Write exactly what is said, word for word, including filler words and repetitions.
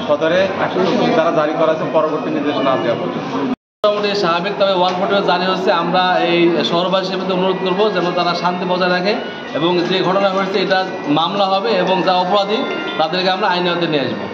সদরে তারা জারি করা আছে পরবর্তী নির্দেশনা দেওয়া পর্যন্ত। মোটামুটি স্বাভাবিক, তবে ওয়ান ফোর্টি জারি হচ্ছে। আমরা এই শহরবাসীর মধ্যে অনুরোধ করবো যেন তারা শান্তি বজায় রাখে এবং যে ঘটনা ঘটেছে এটা মামলা হবে এবং যা অপরাধী তাদেরকে আমরা আইনের আওতায় নিয়ে আসবো।